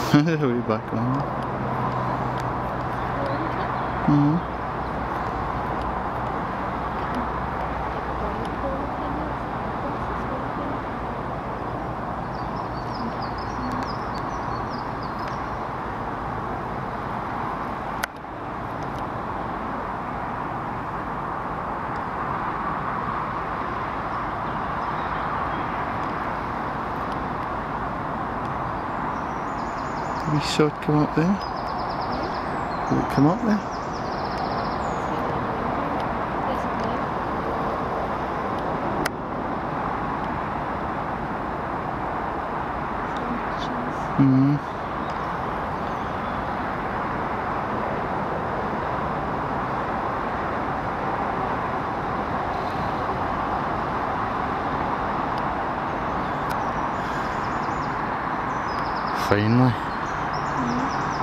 Way back on. Mm-hmm. We saw it come up there. Did it come up there? Mm-hmm. Finally.